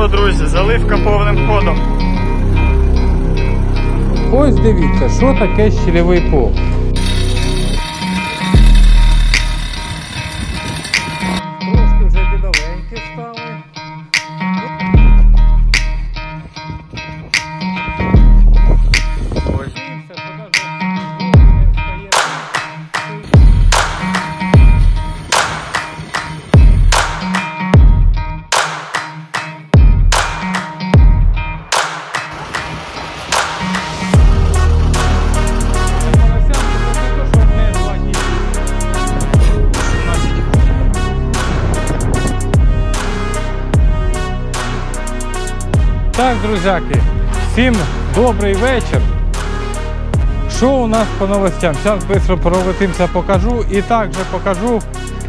друзі, заливка повним ходом. Ось дивіться, що таке щільовий пол. Трошки вже бідовенькі стали. Так, друзяки, всім добрий вечір. Що у нас по новостям? Зараз швидко пролетимося, покажу. І також покажу,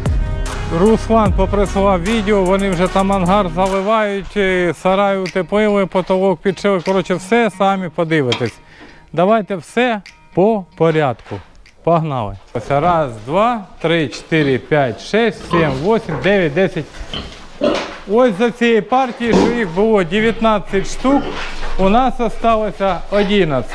Руслан поприсилав відео, вони вже там ангар заливають, сарай утеплили, потолок підшили. Коротше, все самі подивитесь. Давайте все по порядку. Погнали. Ось раз, два, три, 4, 5, 6, 7, 8, 9, 10. Ось за цієї партії, що їх було 19 штук, у нас залишилося 11.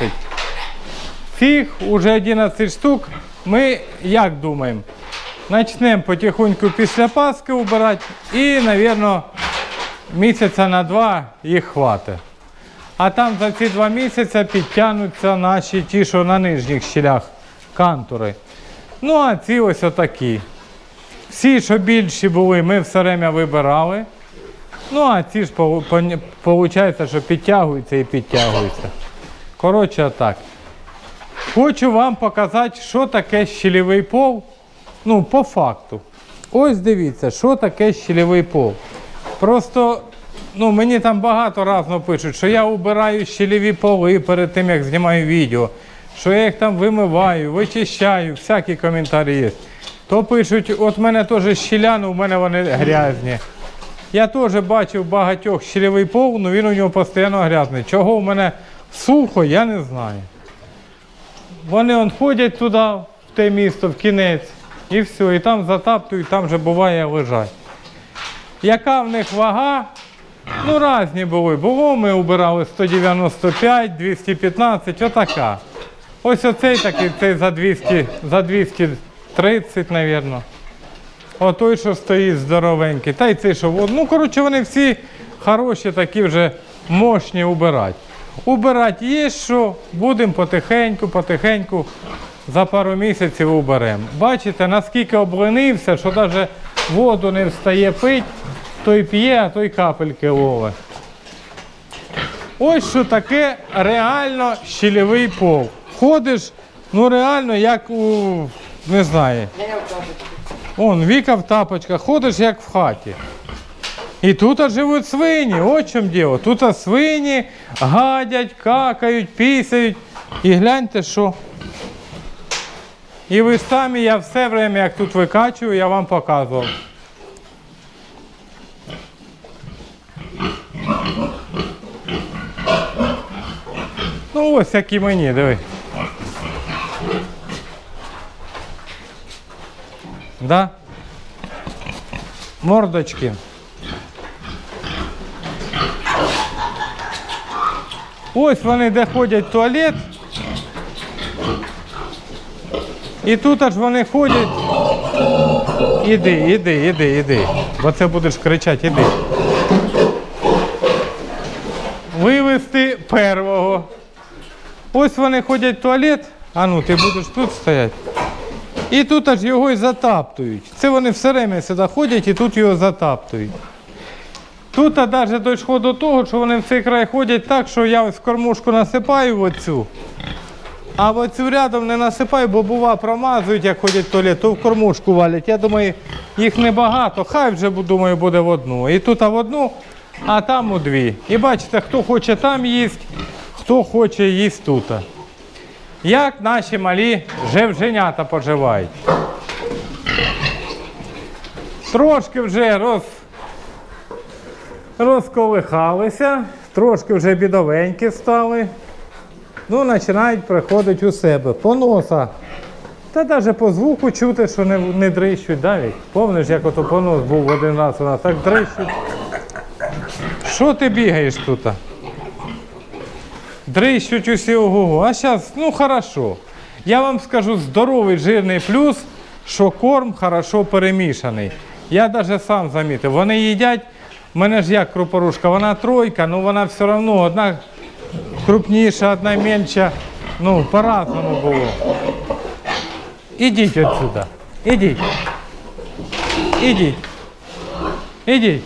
Цих уже 11 штук ми, як думаємо, почнемо потихоньку після Пасхи убирати і, мабуть, місяця на 2 їх хватить. А там за ці 2 місяці підтягнуться наші ті, що на нижніх щілях, кантури. Ну а ці ось отакі. Всі, що більші були, ми все время вибирали. Ну, а ці ж, виходить, що підтягуються і підтягуються. Коротше, отак. Хочу вам показати, що таке щільовий пол. Ну, по факту. Ось дивіться, що таке щільовий пол. Просто, ну, мені там багато разів пишуть, що я убираю щільові поли перед тим, як знімаю відео. Що я їх там вимиваю, вичищаю, всякі коментарі є. То пишуть, от в мене теж щіляни, у мене вони грязні. Я теж бачив багатьох щільовий пол, але він у нього постійно грязний. Чого у мене сухо, я не знаю. Вони ходять туди, в те місто, в кінець, і все, і там затаптують, там вже буває лежать. Яка в них вага? Ну, різні були. Було, ми убирали 195, 215, отака. Ось оцей такий, цей за 230, мабуть. О той, що стоїть здоровенький. Та й цей, що... Ну, коротше, вони всі хороші, такі вже мощні убирати. Убирати є що, будемо потихеньку, за пару місяців уберемо. Бачите, наскільки обленився, що навіть воду не встає пити, той п'є, а той капельки ловить. Ось що таке реально щільовий пол. Ходиш, ну реально, як у, не знаю, он, Віка в тапочках, ходиш як в хаті. І тут живуть свині, ось в чому діло. Тут свині гадять, какають, пісяють. І гляньте, що. І ви самі, я все время, як тут викачую, я вам показував. Ну ось як і мені, диви. Да? Мордочки. Ось вони де ходять в туалет. І тут аж вони ходять. Іди. Бо це будеш кричати, іди. Вивести первого. Ось вони ходять в туалет. А ну, ти будеш тут стояти. І тут аж його і затаптують. Це вони все время сюди ходять і тут його затаптують. Тут навіть дійшло до того, що вони в цей край ходять так, що я ось кормушку насипаю в оцю, а в оцю рядом не насипаю, бо бува промазують, як ходять в туалет, то в кормушку валять. Я думаю, їх небагато, хай вже, думаю, буде в одну. І тут в одну, а там у дві. І бачите, хто хоче там їсть, хто хоче їсть тут. Як наші малі жевженята поживають. Трошки вже розколихалися, трошки вже бідовенькі стали. Ну, починають приходити у себе. По носа. Та навіть по звуку чути, що не дрищуть. Помниш, як ото понос був один раз у нас, так дрищуть. Що ти бігаєш тут? Дрищуть усі ого-го. А зараз, ну хорошо. Я вам скажу, здоровий жирний плюс, що корм хорошо перемішаний. Я навіть сам замітив. Вони їдять, в мене ж як крупорушка, вона тройка, але вона все одно одна крупніша, одна менша. Ну, по-разному було. Ідіть отсюда. Ідіть. Ідіть. Ідіть.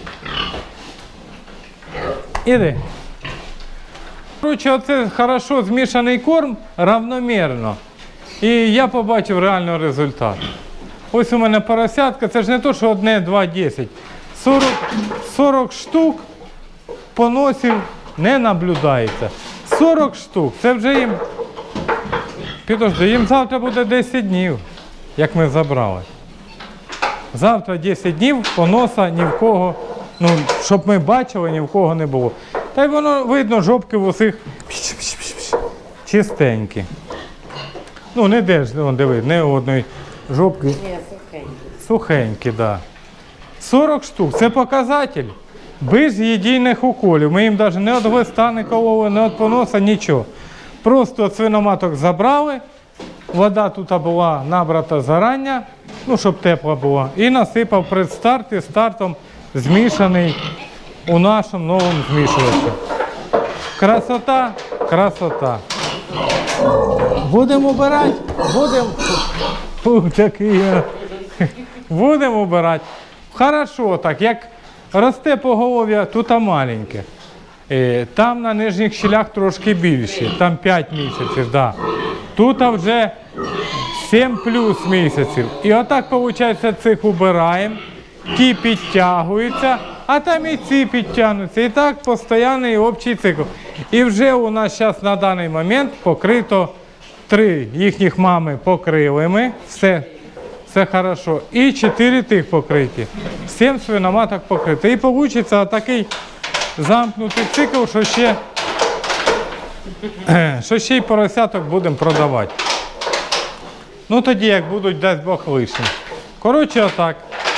Іди. Коротше, оце хорошо змішаний корм, равномірно. І я побачив реальний результат. Ось у мене поросятка, це ж не то, що одне, два, 10. 40 штук поносів не наблюдається. 40 штук, це вже їм, підожди, їм завтра буде 10 днів, як ми забрали. Завтра 10 днів поноса ні в кого, ну, щоб ми бачили, ні в кого не було. Та й воно видно, жопки в усіх чистенькі. Ну, не де ж, диви, не одної жопки. Ні, сухенькі. Сухенькі, так. Да. 40 штук, це показатель. Без єдиних уколів. Ми їм навіть не від глиста не кололи, не від поноса, нічого. Просто свиноматок забрали, вода тут була набрата зарання, ну, щоб тепла була, і насипав перед старт і стартом змішаний у нашому новому змішувачі. Красота, красота. Будемо обирати? Будемо. Фу, такий. Будемо обирати. Хорошо так, як росте поголов'я, тут маленьке. Там на нижніх щелях трошки більше, там 5 місяців, да. Тут вже 7 плюс місяців. І отак, виходить, цих убираємо, ті підтягуються, а там і ці підтягнуться. І так постійний общий цикл. І вже у нас зараз на даний момент покрито 3 їхніх мами покрили ми, все хорошо. І 4 тих покриті. 7 свиноматок покрито. І вийде такий замкнутий цикл, що ще й поросяток будемо продавати. Ну тоді, як будуть, дасть Бог лишні. Коротше, отак.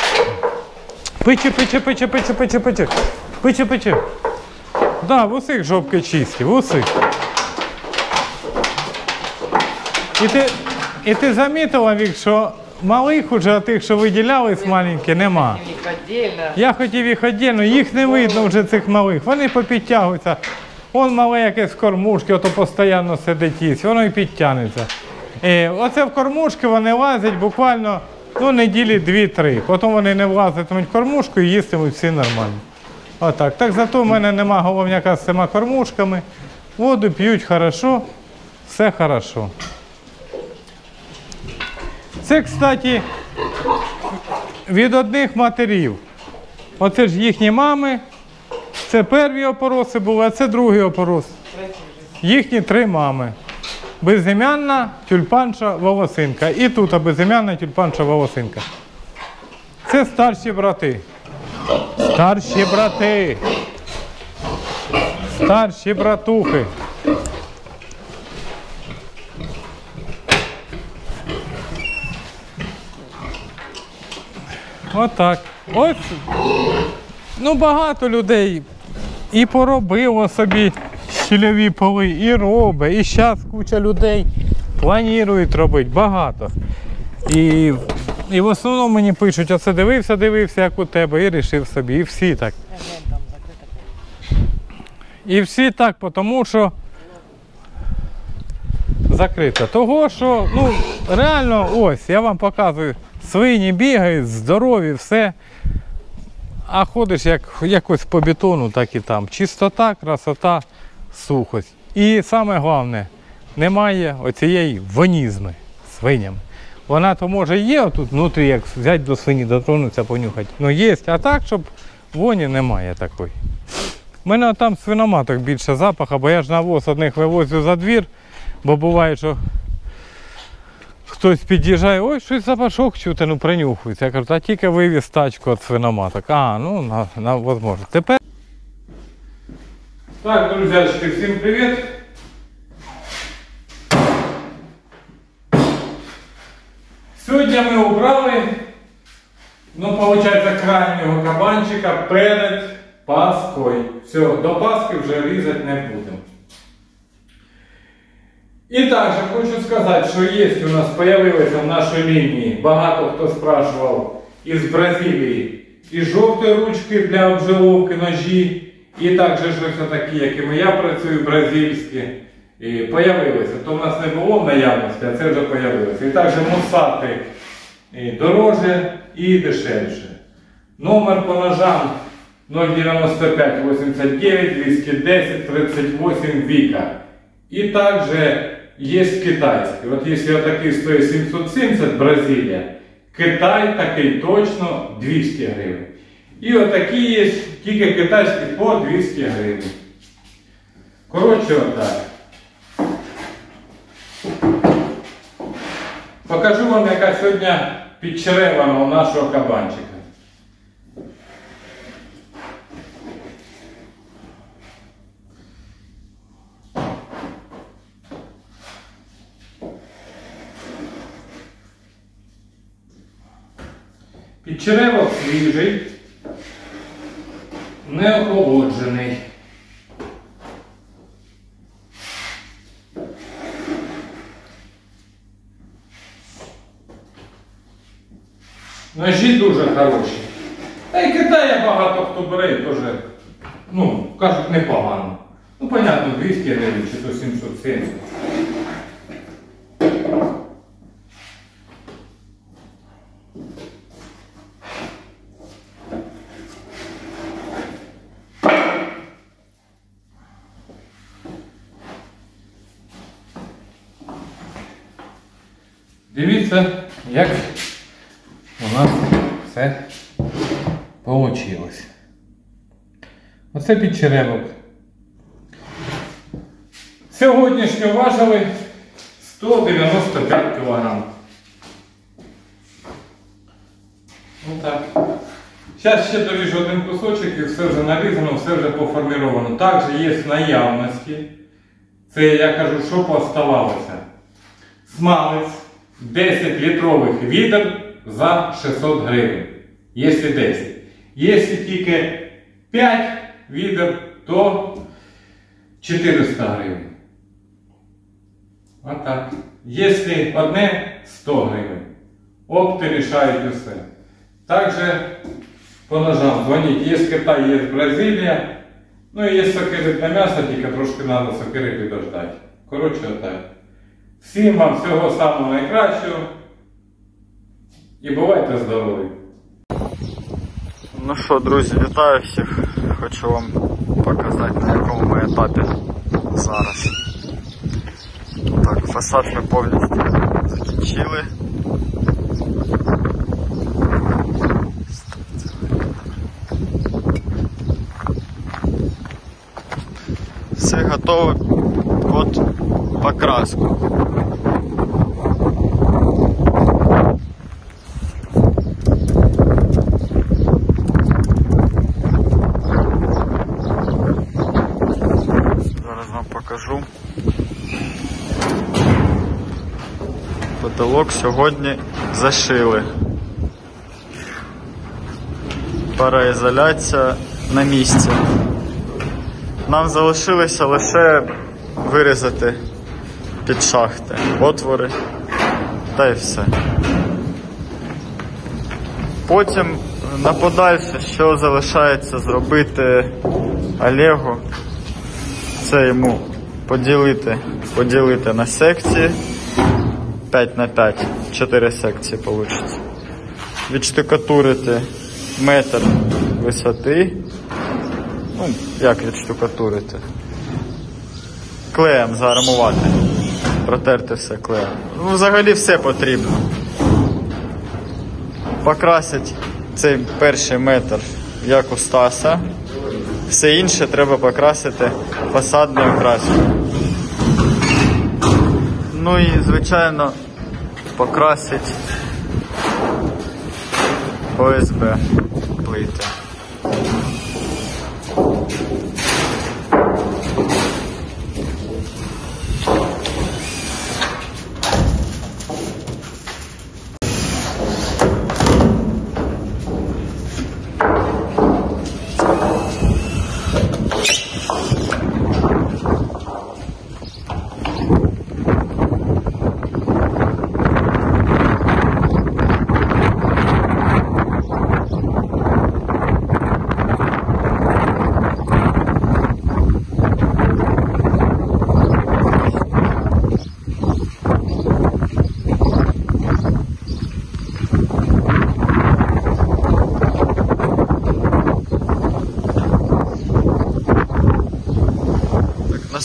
Пиче. Да, в усіх жопки чисті, в усіх. І ти замітила, Вік, що малих уже, тих, що виділялись маленькі, нема. Я хотів їх віддільно, їх не видно вже цих малих. Вони попідтягуються. Вон мале якесь кормушки, ото постійно сидить їсть, воно і підтягнеться. Оце в кормушки вони лазять буквально неділі 2-3. Потім вони не влазитимуть в кормушку і їстимуть всі нормально. Отак. Так зато в мене нема головняка з цими кормушками. Воду п'ють хорошо, все хорошо. Це, кстати, від одних матерів. Оце ж їхні мами. Це перві опороси були, а це другий опорос. Їхні 3 мами. Безім'янна тюльпанша волосинка. І тут безім'янна тюльпанша волосинка. Це старші брати. Старші брати. Старші братухи. Отак. Ось, багато людей і поробило собі щільові поли, і робить, і зараз куча людей планують робити, багато. І в основному мені пишуть, оце дивився, як у тебе, і вирішив собі, і всі так. І всі так, тому що закрито. Того, що, реально, ось, я вам показую, свині бігають, здорові, все. А ходиш якось по бетону, так і там. Чистота, красота, сухость. І саме головне, немає оцієї вонізми свинями. Вона то може є тут внутрі, як взяти до свині, дотронутися, понюхати. Є, а так, щоб воні немає такої. У мене там свиноматок більше запаху, бо я ж навоз одних вивозю за двір, бо буває, що хтось під'їжджає, ой, щось запашок чути, принюхується. Я кажу, та тільки вивіз тачку від свиноматок. Можливо. Тепер... Так, друзячки, всім привіт. Сьогодні ми обрали, виходить, крайнього кабанчика перед Паской. Все, до Пасхи вже різати не будемо. І також хочу сказати, що є у нас, з'явилося в нашій лінії, багато хто спрашував із Бразилії, і жовті ручки для обжиловки ножі, і також ось такі, якими я працюю, бразильські, і появилися. То в нас не було в наявності, а це вже появилося. І також мусати дороже і дешевше. Номер по ножам 095 89 210 38 Віка. І також є китайський. От якщо такий стоїть 770 Бразилія, Китай такий точно 200 гривень. І отакі є, тільки китайські по 200 гривень. Коротше, отак. Покажу вам, яка сьогодні підчеревана у нашого кабанчика. Підчеревок свіжий, не охолоджений. Ножі дуже хороші. Та й Китая багато хто бере, теж, кажуть, непогано. Понятно, 200 гривень чи то 770. Дивіться, як у нас все вийшло. Оце підчеревок. Сьогоднішньо важили 195 кг. Отак. Зараз ще доріжу один кусочок і все вже нарізано, все вже поформіровано. Також є в наявності. Це я кажу, що поставалося. Смалець. 10 літрових відер за 600 гривень. Якщо 10. Якщо тільки 5 відер, то 400 гривень. Отак. Якщо одне, 100 гривень. Опти рішають усе. Також по ножам дзвоніть. Є Китай, є Бразилія. Ну і є сокирить на м'ясо, тільки трошки треба сокири підождати. Коротше, отак. Всім вам всього самого найкращого і бувайте здорові! Ну що, друзі, вітаю всіх. Хочу вам показати, на якому ми етапі зараз. Так, фасад ми повністю закінчили. Все готове під покраску. Зараз вам покажу. Потолок сьогодні зашили. Пароізоляція на місці. Нам залишилося лише вирізати під шахти отвори та й все. Потім на подальше, що залишається зробити Олегу, це йому поділити на секції 5 на 5, 4 секції вийде. Відштукатурити метр висоти. Ну, як відштукатурити? Клеєм заармувати. Протерти все клеєм. Ну, взагалі все потрібно. Покрасити цей перший метр, як у Стаса. Все інше треба покрасити фасадною краскою. Ну і, звичайно, покрасити ОСБ плити.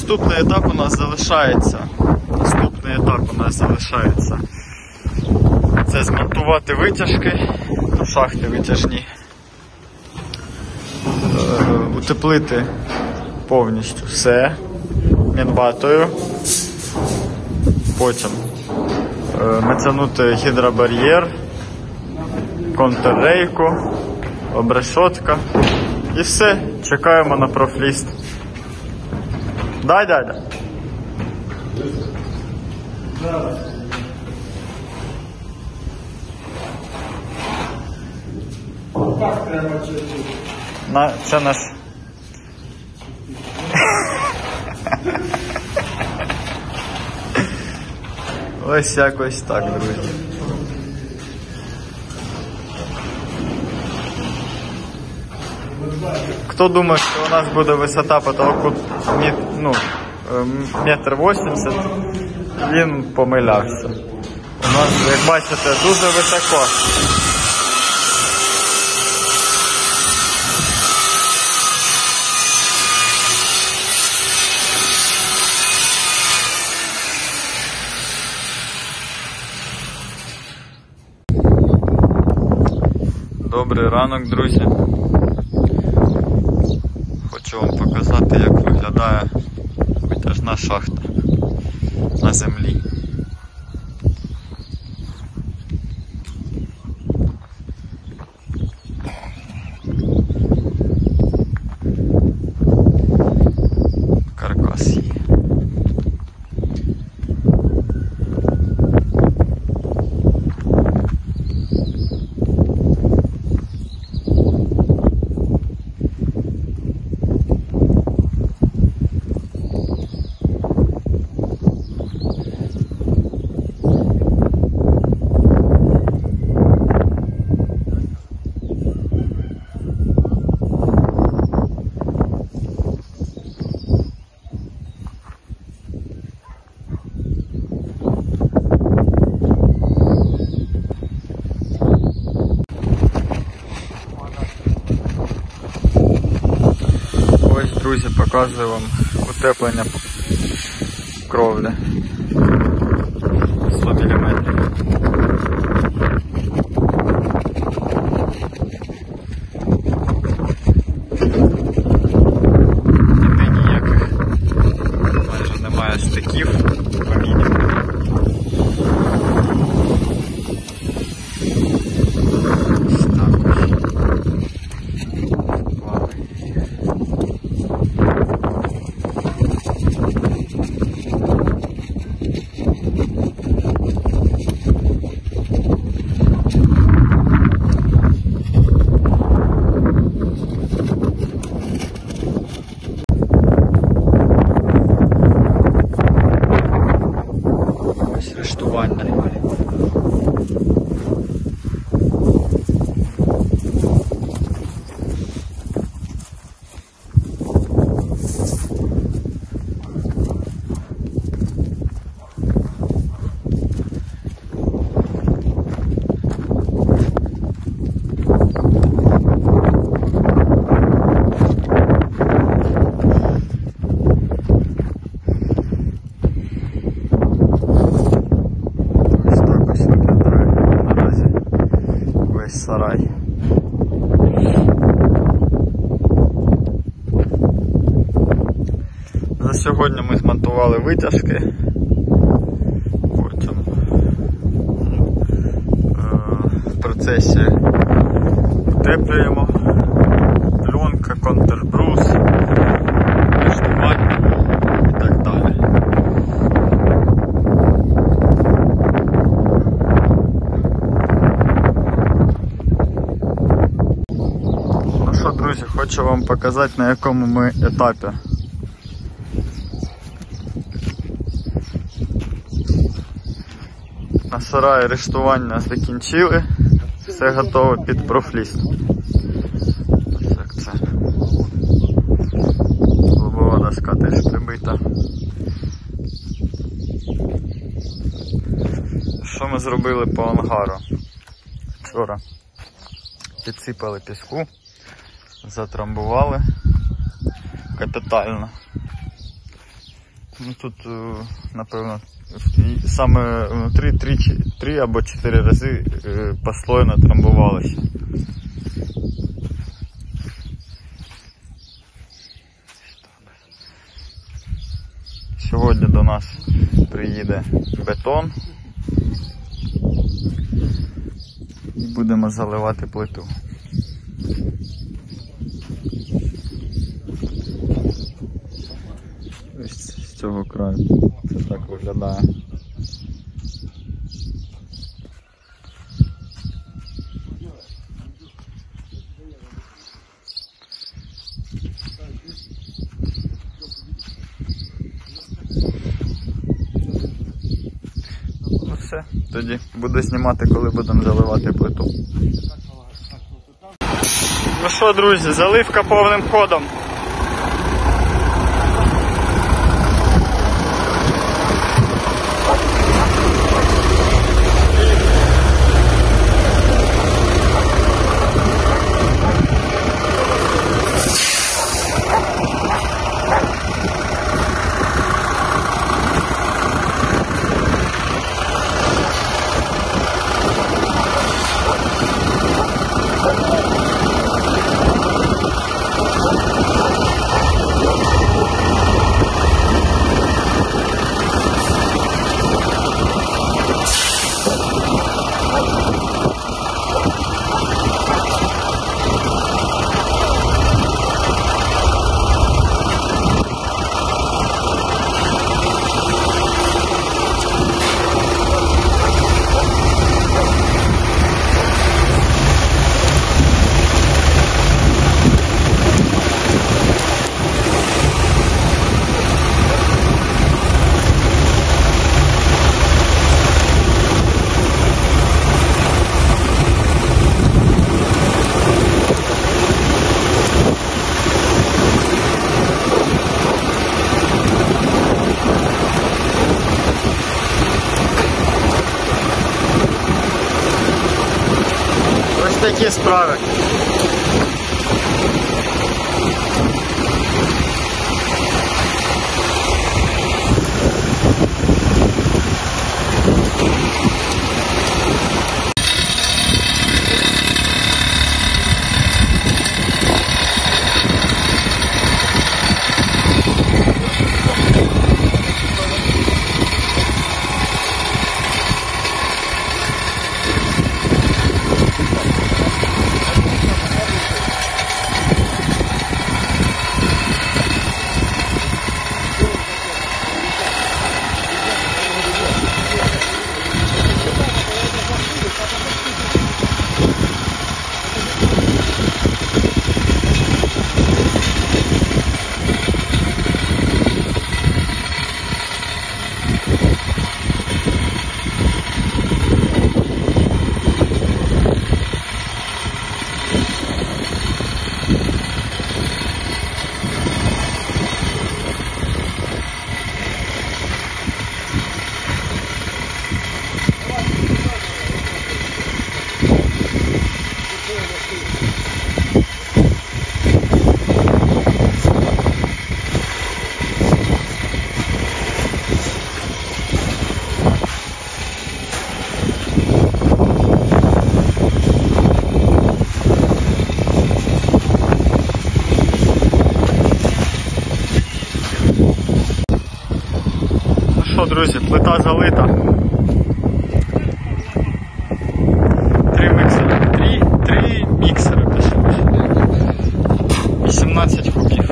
наступний етап у нас залишається. Це змонтувати витяжки, шахти витяжні, утеплити повністю все мінватою, потім натягнути гідробар'єр, контррейку, обрешотка і все, чекаємо на профліст. Дай, дядя. Це наш. Ось якось так, друзі. Хто думає, що у нас буде висота потолку метр 80, він помилявся. У нас, як бачите, дуже високо. Добрий ранок, друзі. Хочу вам показати, як виглядає витяжна шахта на землі. Каркас є. Друзі, показую вам утеплення кровлі 100 мм. Ніяких, майже немає штиків, по мінімуму. Сарай. За сьогодні ми змонтували витяжки, потім в процесі утеплюємо, пленка, контрбрус, рештування і так далі. Друзі, хочу вам показати, на якому ми етапі. На сараї рештування закінчили, все готове під профліст. Ось як це. Лобова доска теж прибита. Що ми зробили по ангару? Вчора підсипали піску. Затрамбували капітально. Ну тут, напевно, саме внутрі 3 або 4 рази послойно трамбувалося. Сьогодні до нас приїде бетон і будемо заливати плиту. Ось з цього краю це так виглядає. Ну все, тоді буду знімати, коли будемо заливати плиту. Ну що, друзі, заливка повним ходом. Такі справи. що, друзі, плита залита. 3 міксери пішло. 18 кубів.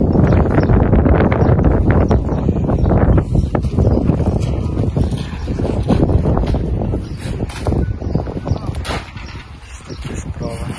Такі справи.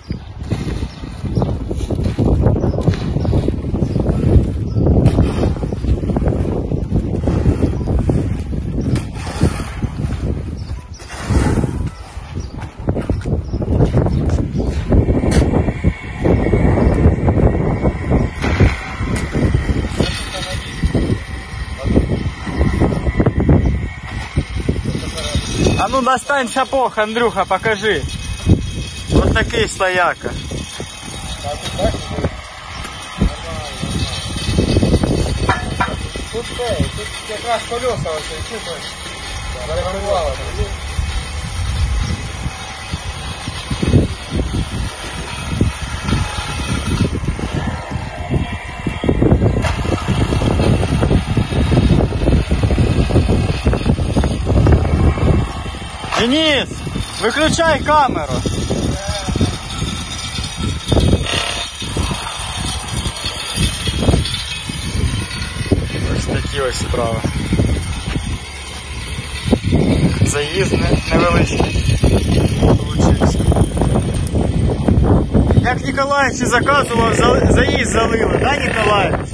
А ну достань сапог, Андрюха, покажи. Вот такий стояка. Тут якраз колеса ось чути. Зарегулювало. Денис, виключай камеру. Ось такі ось справи. Заїзд невеличкий получився. Як Ніколаївич і заказував, заїзд залили, да, Ніколаївич?